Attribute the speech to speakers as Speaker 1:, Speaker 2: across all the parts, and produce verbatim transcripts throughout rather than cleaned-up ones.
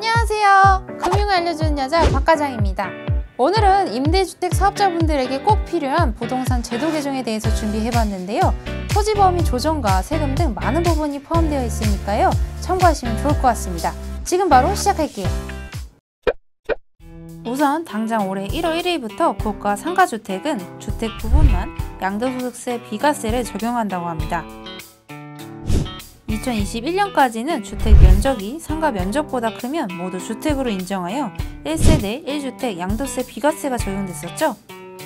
Speaker 1: 안녕하세요. 금융 알려주는 여자 박과장입니다. 오늘은 임대주택 사업자분들에게 꼭 필요한 부동산 제도 개정에 대해서 준비해봤는데요. 토지범위 조정과 세금 등 많은 부분이 포함되어 있으니까요. 참고하시면 좋을 것 같습니다. 지금 바로 시작할게요. 우선 당장 올해 일월 일일부터 고가 상가주택은 주택 부분만 양도소득세 비과세를 적용한다고 합니다. 이천이십일 년까지는 주택 면적이 상가 면적보다 크면 모두 주택으로 인정하여 일 세대 일 주택 양도세 비과세가 적용됐었죠.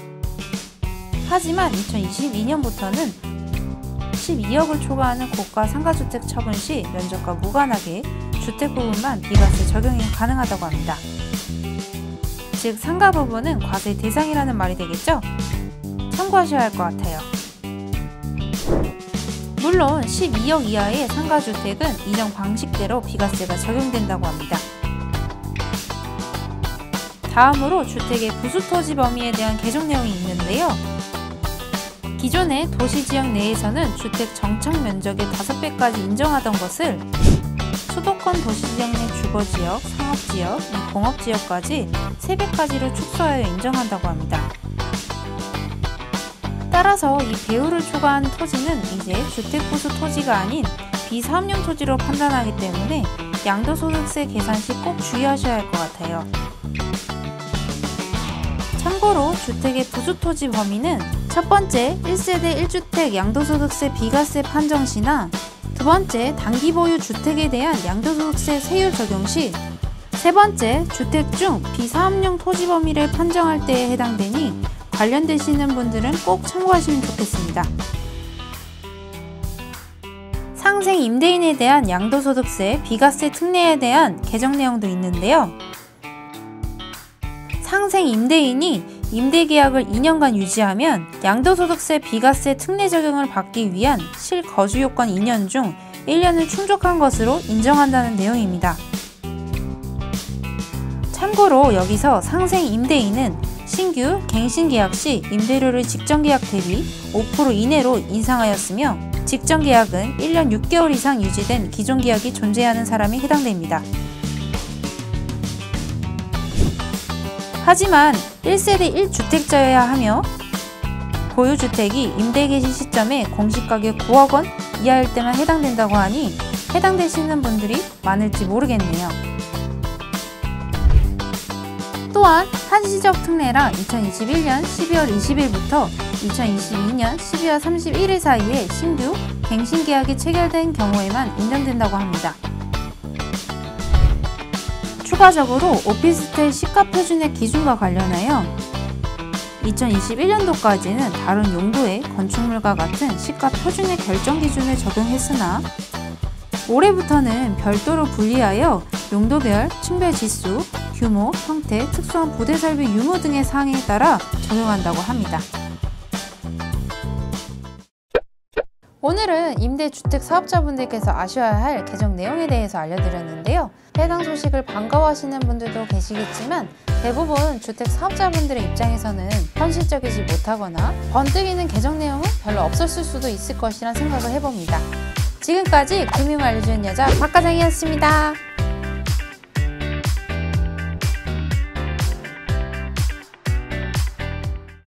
Speaker 1: 하지만 이천이십이 년부터는 십이억을 초과하는 고가 상가주택 처분 시 면적과 무관하게 주택 부분만 비과세 적용이 가능하다고 합니다. 즉 상가 부분은 과세 대상이라는 말이 되겠죠? 참고하셔야 할 것 같아요. 물론 십이억 이하의 상가주택은 이전 방식대로 비과세가 적용된다고 합니다. 다음으로 주택의 부수토지 범위에 대한 개정 내용이 있는데요. 기존의 도시지역 내에서는 주택 정착 면적의 다섯 배까지 인정하던 것을 수도권 도시지역 내 주거지역, 상업지역, 및 공업지역까지 세 배까지로 축소하여 인정한다고 합니다. 따라서 이 배후를 초과한 토지는 이제 주택부수 토지가 아닌 비사업용 토지로 판단하기 때문에 양도소득세 계산 시 꼭 주의하셔야 할 것 같아요. 참고로 주택의 부수토지 범위는 첫 번째 일 세대 일 주택 양도소득세 비과세 판정 시나 두 번째 단기 보유 주택에 대한 양도소득세 세율 적용 시 세 번째 주택 중 비사업용 토지 범위를 판정할 때에 해당되니 관련되시는 분들은 꼭 참고하시면 좋겠습니다. 상생 임대인에 대한 양도소득세 비과세 특례에 대한 개정 내용도 있는데요. 상생 임대인이 임대계약을 이 년간 유지하면 양도소득세 비과세 특례 적용을 받기 위한 실거주 요건 이 년 중 일 년을 충족한 것으로 인정한다는 내용입니다. 참고로 여기서 상생 임대인은 신규 갱신계약 시 임대료를 직전계약 대비 오 퍼센트 이내로 인상하였으며 직전계약은 일 년 육 개월 이상 유지된 기존 계약이 존재하는 사람이 해당됩니다. 하지만 일 세대 일 주택자여야 하며 보유주택이 임대 개시 시점에 공시가격 구억 원 이하일 때만 해당된다고 하니 해당되시는 분들이 많을지 모르겠네요. 또한 한시적 특례란 이천이십일 년 십이월 이십일부터 이천이십이 년 십이월 삼십일일 사이에 신규 갱신계약이 체결된 경우에만 인정된다고 합니다. 추가적으로 오피스텔 시가 표준의 기준과 관련하여 이천이십일 년도까지는 다른 용도의 건축물과 같은 시가 표준의 결정 기준을 적용했으나 올해부터는 별도로 분리하여 용도별, 층별 지수, 규모, 형태, 특수한 부대 설비 유무 등의 사항에 따라 적용한다고 합니다. 오늘은 임대주택 사업자분들께서 아셔야 할 개정 내용에 대해서 알려드렸는데요. 해당 소식을 반가워하시는 분들도 계시겠지만 대부분 주택 사업자분들의 입장에서는 현실적이지 못하거나 번뜩이는 개정 내용은 별로 없었을 수도 있을 것이란 생각을 해봅니다. 지금까지 금융 알려주는 여자 박과장이었습니다.